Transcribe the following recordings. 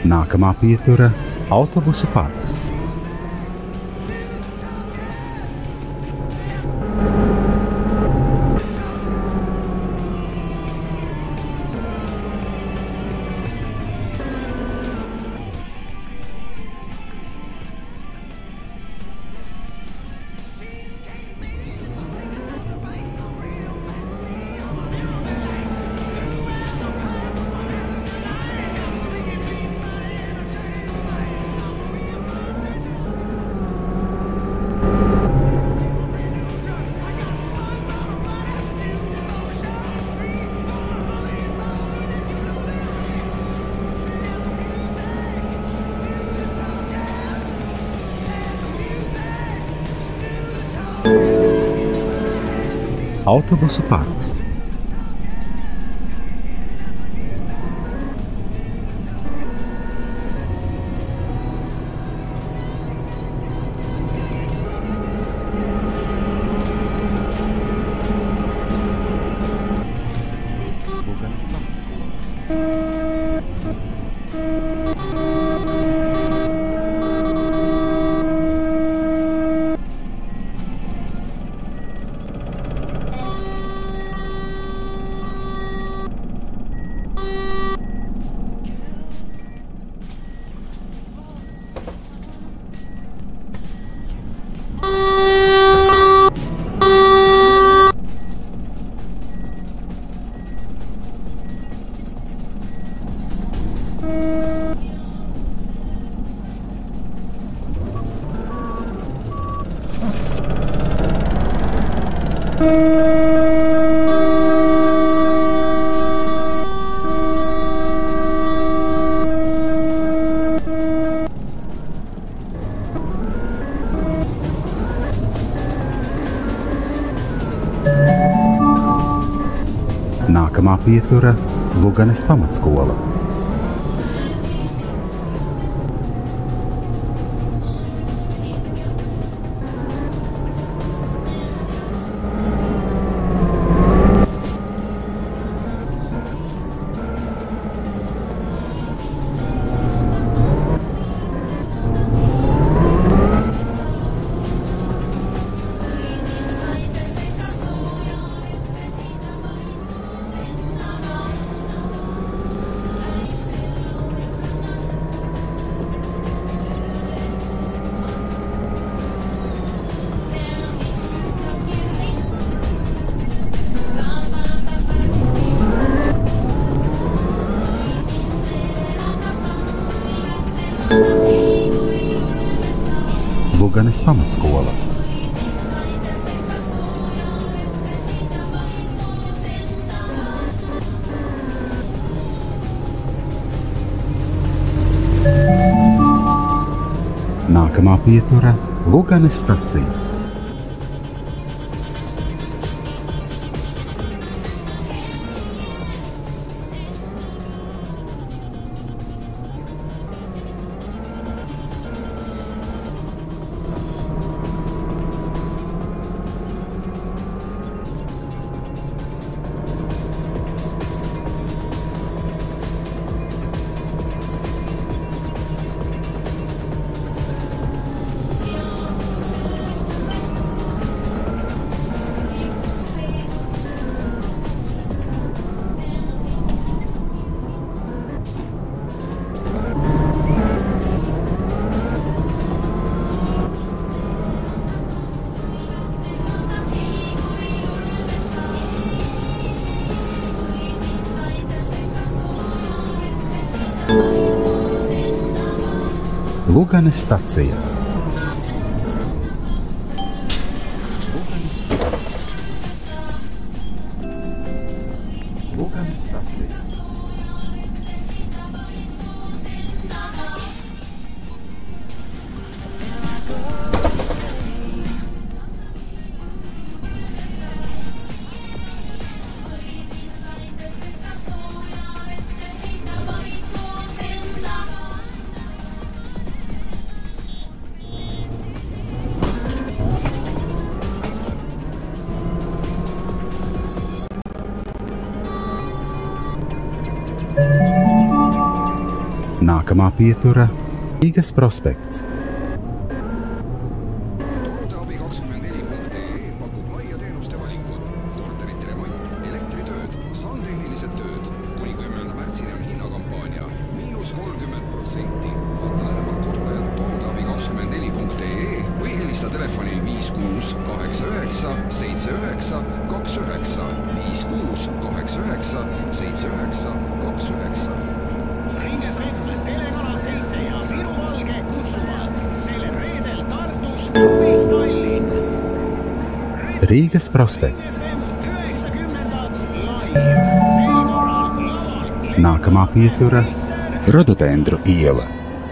Nākamā pietura - autobusu parks. Autobusu parks. Nākamā pietura - Luganes pamatskola. Luganes pamatskola. Nākamā pietura - Luganes stacija. Luganes stacija. Luganes stacija. Nākamā pietura - Rīgas prospekts. Torudeabi24.ee pakub laia teenuste valikut. Korterite remont, elektritööd, saantehnilised tööd. Kuni 10. märtsini on hinnakampaania –30%. Vaata lähemalt kodulehelt torudeabi24.ee või helista telefonil 5689 79 29 5689 79 29. Ring FM, Telekanal 7 ja Viru Valge kutsuvad sellel reedel Tartus klubis Tallinn. Rīgas prospekts. 90-ndad live. Sel korral lavalt Nākamā pietura - Rododendru iela.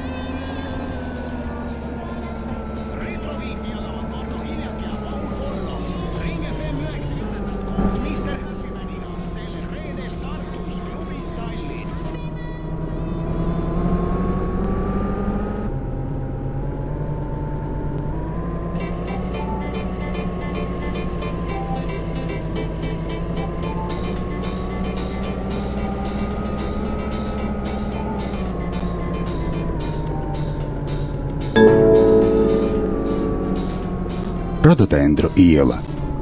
Retroviiti jagavad Marto Hiljak ja Paul Porno. Ring FM 90-ndad koos Mr. Happymaniga sellel reedel Tartus klubis Tallinn. Rododendru iela.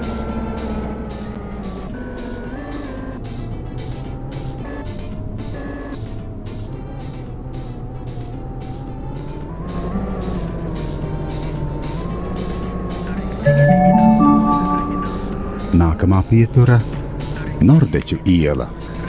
Nākamā pietura - Nordeķu iela.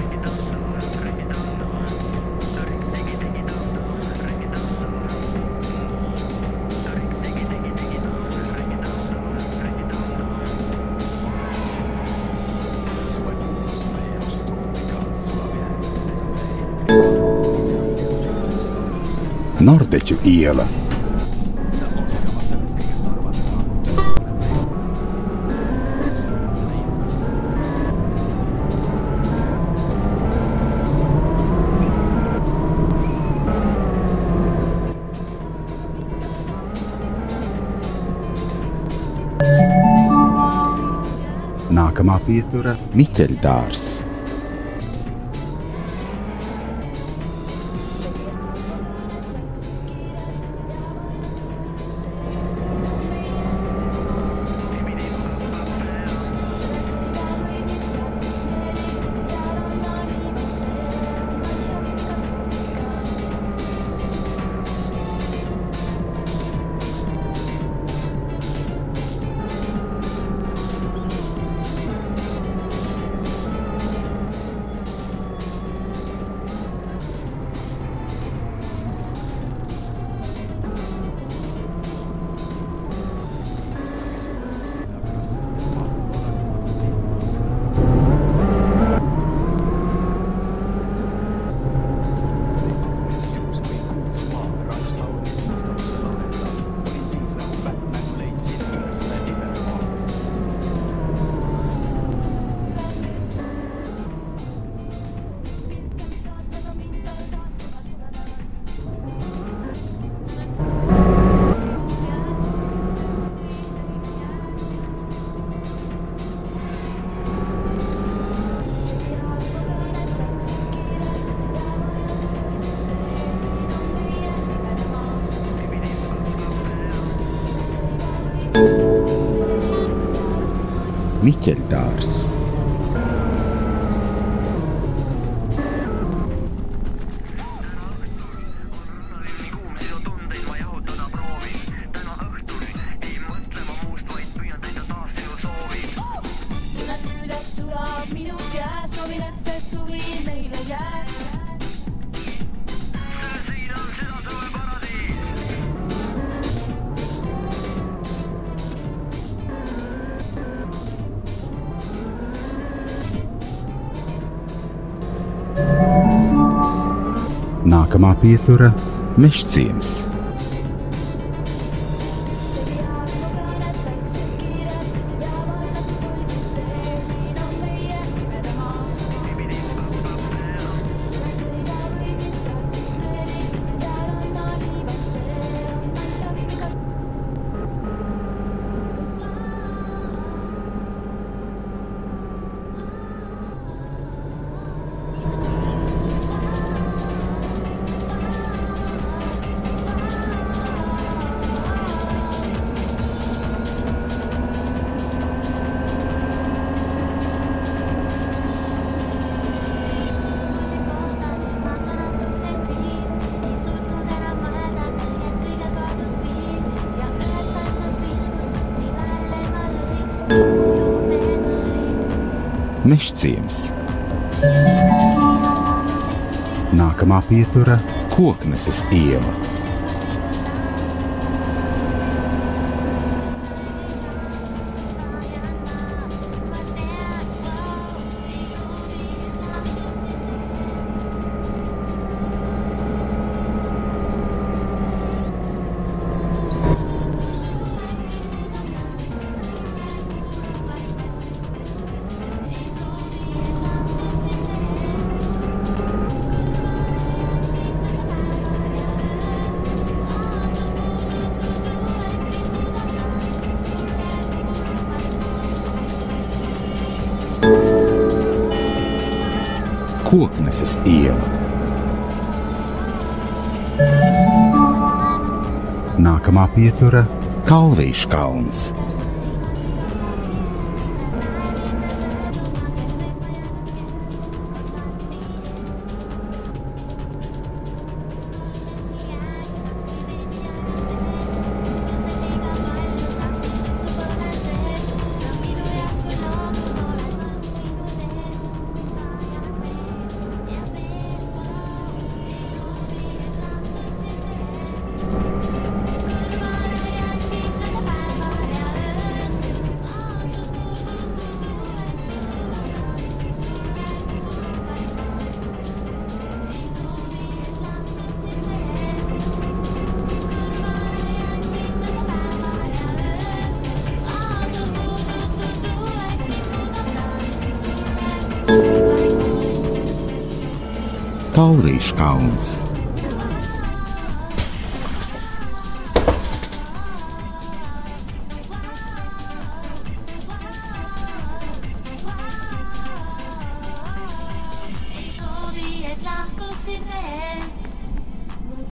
Nordeķu iela. Nākamā pietura - Miķeļdārzs. Miķeļdārzs. Nākamā pietura - Mežciems. Mežciems. Nākamā pietura - Kokneses iela. Kokneses iela. Nākamā pietura - Kalvīšu kalns. Kalvīšu kalns.